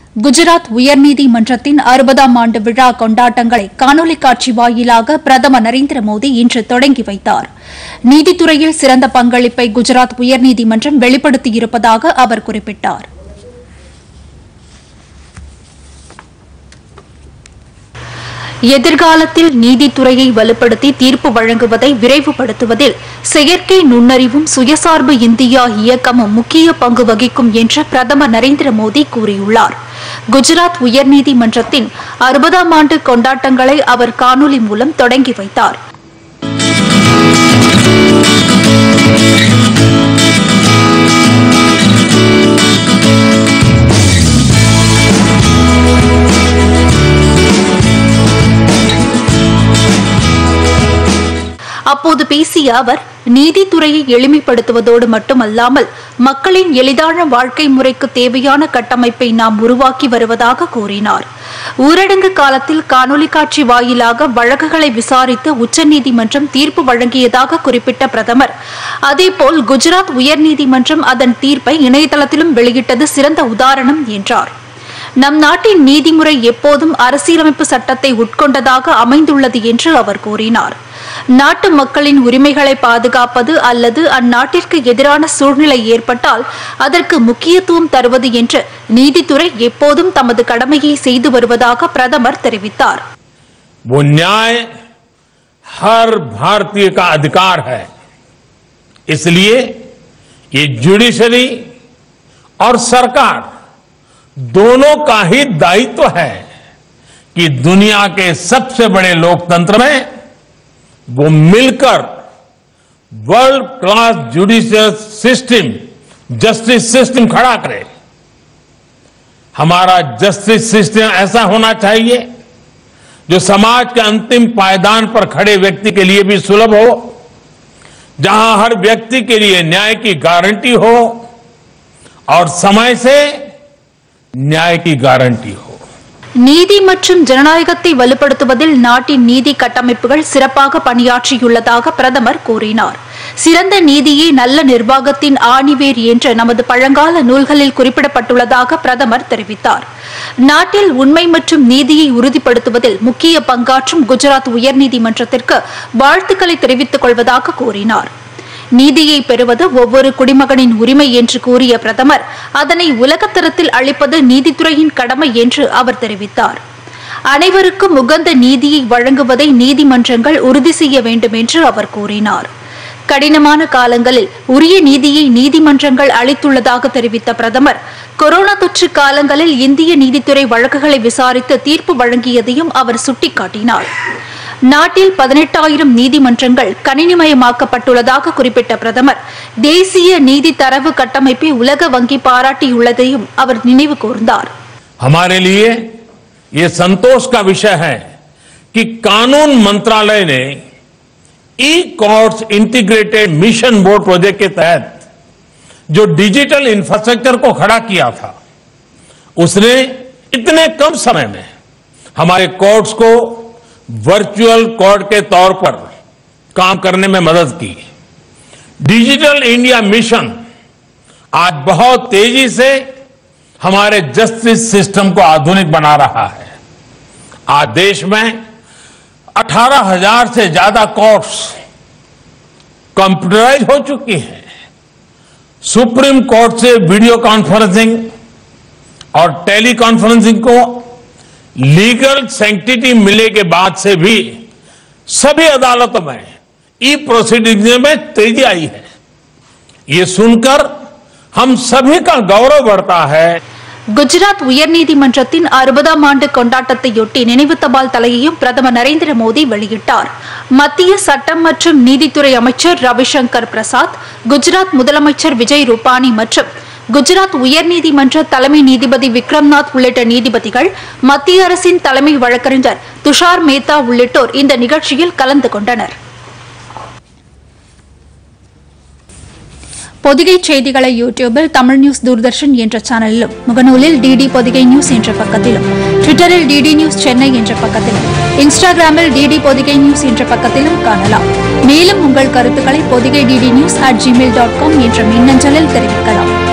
குஜராத் உயர்நீதிமன்றத்தின் 60ஆம் ஆண்டு விழா கொண்டாட்டங்களை காணொலி காட்சி வாயிலாக பிரதமர் நரேந்திர மோடி இன்று தொடங்கி வைத்தார். நீதித்துறையில் சிறந்த பங்களிப்பை குஜராத் உயர்நீதிமன்றம் வெளிப்படுத்தியிருப்பதாக அவர் குறிப்பிட்டார். எதிர்காலத்தில் நீதித்துறையை வலுப்படுத்தி தீர்ப்பு வழங்குவதை விரைவுபடுத்துவதில் செயற்கை நுண்ணறிவும் சுயசார்பு இந்தியா இயக்கமும் முக்கிய பங்கு வகிக்கும் என்று பிரதமர் நரேந்திர மோடி கூறியுள்ளார். குஜராத் உயர்நீதிமன்றத்தின் 60ஆம் ஆண்டு கொண்டாட்டங்களை அவர் காணொலி மூலம் தொடங்கி வைத்தார். அப்போது பேசிய அவர் நீதித்துறையை எளிமைப்படுத்துவதோடு மட்டுமல்லாமல் மக்களின் எளிதான வாழ்க்கை முறைக்கு தேவையான கட்டமைப்பை நாம் உருவாக்கி வருவதாக கூறினார். ஊரடங்கு காலத்தில் காணொலி காட்சி வாயிலாக வழக்குகளை விசாரித்து உச்சநீதிமன்றம் தீர்ப்பு வழங்கியதாக குறிப்பிட்ட பிரதமர், அதேபோல் குஜராத் உயர்நீதிமன்றம் அதன் தீர்ப்பை இணையதளத்திலும் வெளியிட்டது சிறந்த உதாரணம் என்றார். நம் நாட்டின் நீதிமுறை எப்போதும் அரசியலமைப்பு சட்டத்தை உட்கொண்டதாக அமைந்துள்ளது என்று அவர் கூறினார். நாட்டு மக்களின் உரிமைகளை பாதுகாப்பது அல்லது அந்நாட்டிற்கு எதிரான சூழ்நிலை ஏற்பட்டால் அதற்கு முக்கியத்துவம் தருவது என்று நீதித்துறை எப்போதும் தமது கடமையை செய்து வருவதாக பிரதமர் தெரிவித்தார். वो न्याय हर भारतीय का अधिकार है, इसलिए ये जुडिशरी और सरकार दोनों का ही दायित्व है कि दुनिया के सबसे बड़े लोकतंत्र में वो मिलकर world class judicial system, justice system खड़ा करे. हमारा जस्टिस सिस्टम ऐसा होना चाहिए जो समाज के अंतिम पायदान पर खड़े व्यक्ति के लिए भी सुलभ हो, जहां हर व्यक्ति के लिए न्याय की गारंटी हो और समय से न्याय की गारंटी हो. நீதி மற்றும் ஜனநாயகத்தை வலுப்படுத்துவதில் நாட்டின் நீதி கட்டமைப்புகள் சிறப்பாக பணியாற்றியுள்ளதாக பிரதமர் கூறினார். சிறந்த நீதியே நல்ல நிர்வாகத்தின் ஆணிவேர் என்று நமது பழங்கால நூல்களில் குறிப்பிடப்பட்டுள்ளதாக பிரதமர் தெரிவித்தார். நாட்டில் உண்மை மற்றும் நீதியை உறுதிப்படுத்துவதில் முக்கிய பங்காற்றும் குஜராத் உயர்நீதிமன்றத்திற்கு வாழ்த்துக்களை தெரிவித்துக் கொள்வதாக கூறினார். நீதியை பெறுவது ஒவ்வொரு குடிமகனின் உரிமை என்று கூறிய பிரதமர், அதனை உலகத்தரத்தில் அளிப்பது நீதித்துறையின் கடமை என்று அவர் தெரிவித்தார். அனைவருக்கும் உகந்த நீதியை வழங்குவதை நீதிமன்றங்கள் உறுதி செய்ய வேண்டும் என்று அவர் கூறினார். கடினமான காலங்களில் உரிய நீதியை நீதிமன்றங்கள் அளித்துள்ளதாக தெரிவித்த பிரதமர், கொரோனா தொற்று காலங்களில் இந்திய நீதித்துறை வழக்குகளை விசாரித்து தீர்ப்பு வழங்கியதையும் அவர் சுட்டிக்காட்டினார். நாட்டில் 18,000 நீதிமன்றங்கள் கணினிமயமாக்கப்பட்டுள்ளதாக குறிப்பிட்ட பிரதமர், தேசிய நீதி தரவு கட்டமைப்பை உலக வங்கி பாராட்டியுள்ளதையும் அவர் நினைவு கூர்ந்தார். हमारे लिए ये संतोष का विषय है कि कानून मंत्रालय ने e courts integrated mission board project के तहत जो डिजिटल इंफ्रास्ट्रक्चर को खड़ा किया था, उसने इतने कम समय में हमारे कोर्ट्स को वर्चुअल कोर्ट के तौर पर काम करने में मदद की. डिजिटल इंडिया मिशन आज बहुत तेजी से हमारे जस्टिस सिस्टम को आधुनिक बना रहा है. आज देश में 18,000 से ज्यादा कोर्ट्स कंप्यूटराइज हो चुकी हैं. सुप्रीम कोर्ट से वीडियो कॉन्फ्रेंसिंग और टेली कॉन्फ्रेंसिंग को लीगल सैंक्टिटी मिलने के बाद से भी सभी अदालतों में ई प्रोसीडिंग में तेजी आई है. ये सुनकर हम सभी का गौरव बढ़ता है. குஜராத் உயர்நீதிமன்றத்தின் 60ஆம் ஆண்டு கொண்டாட்டத்தையொட்டி நினைவு தபால் தலையையும் பிரதமர் நரேந்திர மோடி வெளியிட்டார். மத்திய சட்டம் மற்றும் நீதித்துறை அமைச்சர் ரவிசங்கர் பிரசாத், குஜராத் முதலமைச்சர் விஜய் ரூபானி மற்றும் குஜராத் உயர்நீதிமன்ற தலைமை நீதிபதி விக்ரம்நாத் உள்ளிட்ட நீதிபதிகள், மத்திய அரசின் தலைமை வழக்கறிஞர் துஷார் மேத்தா உள்ளிட்டோர் இந்த நிகழ்ச்சியில் கலந்து கொண்டனர். பொதிகை செய்திகளை யூடியூபில் தமிழ் நியூஸ் தூர்தர்ஷன் என்ற சேனலிலும், முகநூலில் டிடி பொதிகை நியூஸ் என்ற பக்கத்திலும், ட்விட்டரில் டிடி நியூஸ் சென்னை என்ற பக்கத்திலும், இன்ஸ்டாகிராமில் டிடி பொதிகை நியூஸ் என்ற பக்கத்திலும் காணலாம். மேலும் உங்கள் கருத்துக்களை பொதிகை dd news@gmail.com என்ற மின்னஞ்சலில் தெரிவிக்கலாம்.